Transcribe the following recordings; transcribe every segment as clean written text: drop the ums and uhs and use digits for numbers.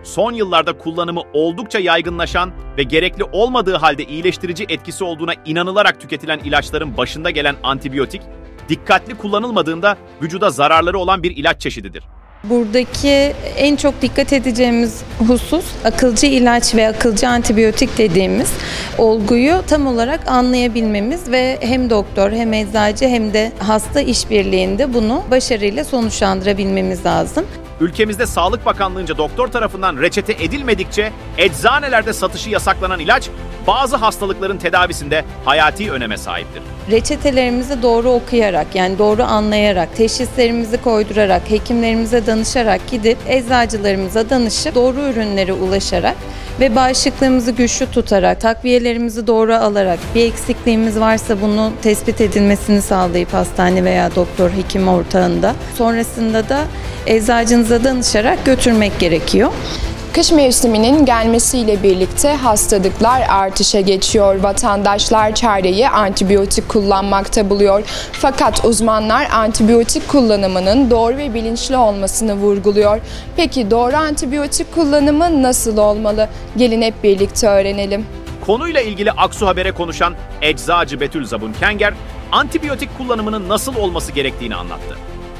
son yıllarda kullanımı oldukça yaygınlaşan ve gerekli olmadığı halde iyileştirici etkisi olduğuna inanılarak tüketilen ilaçların başında gelen antibiyotik, dikkatli kullanılmadığında vücuda zararları olan bir ilaç çeşididir. Buradaki en çok dikkat edeceğimiz husus akılcı ilaç ve akılcı antibiyotik dediğimiz olguyu tam olarak anlayabilmemiz ve hem doktor hem eczacı hem de hasta işbirliğinde bunu başarıyla sonuçlandırabilmemiz lazım. Ülkemizde Sağlık Bakanlığı'nca doktor tarafından reçete edilmedikçe eczanelerde satışı yasaklanan ilaç bazı hastalıkların tedavisinde hayati öneme sahiptir. Reçetelerimizi doğru okuyarak, yani doğru anlayarak, teşhislerimizi koydurarak, hekimlerimize danışarak gidip eczacılarımıza danışıp doğru ürünlere ulaşarak ve bağışıklığımızı güçlü tutarak, takviyelerimizi doğru alarak, bir eksikliğimiz varsa bunu tespit edilmesini sağlayıp hastane veya doktor hekim ortağında, sonrasında da eczacınıza danışarak götürmek gerekiyor. Kış mevsiminin gelmesiyle birlikte hastalıklar artışa geçiyor. Vatandaşlar çareyi antibiyotik kullanmakta buluyor. Fakat uzmanlar antibiyotik kullanımının doğru ve bilinçli olmasını vurguluyor. Peki doğru antibiyotik kullanımı nasıl olmalı? Gelin hep birlikte öğrenelim. Konuyla ilgili Aksu Haber'e konuşan eczacı Betül Zabun Kenger, antibiyotik kullanımının nasıl olması gerektiğini anlattı.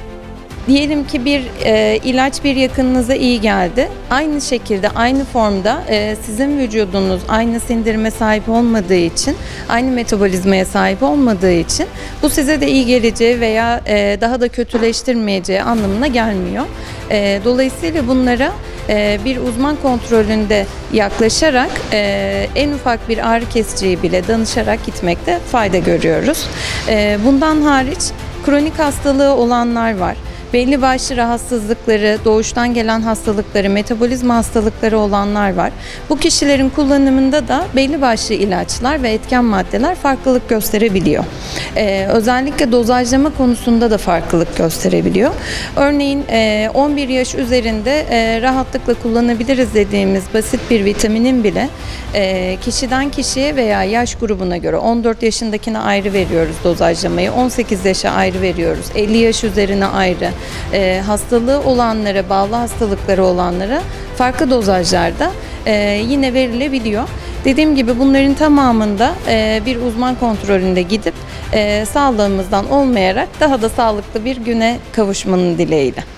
Diyelim ki bir ilaç bir yakınınıza iyi geldi. Aynı şekilde, aynı formda sizin vücudunuz aynı sindirime sahip olmadığı için, aynı metabolizmaya sahip olmadığı için bu size de iyi geleceği veya daha da kötüleştirmeyeceği anlamına gelmiyor. Dolayısıyla bunlara bir uzman kontrolünde yaklaşarak en ufak bir ağrı kesiciye bile danışarak gitmekte fayda görüyoruz. Bundan hariç kronik hastalığı olanlar var. Belli başlı rahatsızlıkları, doğuştan gelen hastalıkları, metabolizma hastalıkları olanlar var. Bu kişilerin kullanımında da belli başlı ilaçlar ve etken maddeler farklılık gösterebiliyor. Özellikle dozajlama konusunda da farklılık gösterebiliyor. Örneğin 11 yaş üzerinde rahatlıkla kullanabiliriz dediğimiz basit bir vitaminin bile kişiden kişiye veya yaş grubuna göre 14 yaşındakine ayrı veriyoruz dozajlamayı, 18 yaşa ayrı veriyoruz, 50 yaş üzerine ayrı. Hastalığı olanlara, bağlı hastalıkları olanlara farklı dozajlarda yine verilebiliyor. Dediğim gibi bunların tamamında bir uzman kontrolünde gidip sağlığımızdan olmayarak daha da sağlıklı bir güne kavuşmanın dileğiyle.